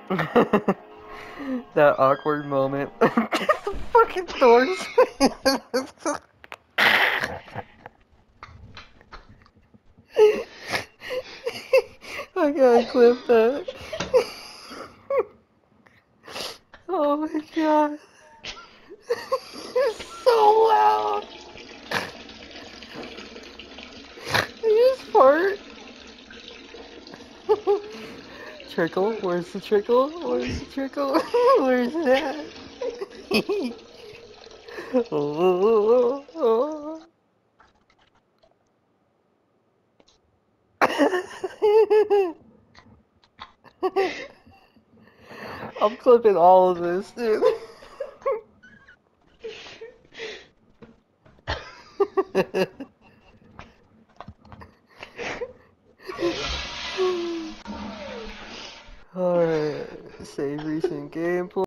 That awkward moment. The fucking doors. I gotta clip that. Oh my god. It's so loud. You just fart. Trickle? Where's the trickle? Where's the trickle? Where's that? Oh, oh, oh. I'm clipping all of this, dude. Alright, save recent gameplay.